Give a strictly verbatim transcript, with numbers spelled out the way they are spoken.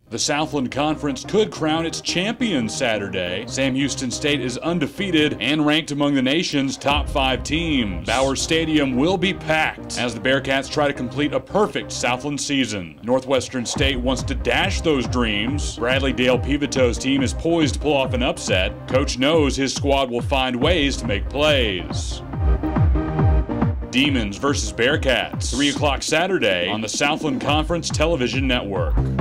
The Southland Conference could crown its champion Saturday. Sam Houston State is undefeated and ranked among the nation's top five teams. Bowers Stadium will be packed as the Bearcats try to complete a perfect Southland season. Northwestern State wants to dash those dreams. Bradley Dale Pivato's team is poised to pull off an upset. Coach knows his squad will find ways to make plays. Demons versus Bearcats, three o'clock Saturday on the Southland Conference Television Network.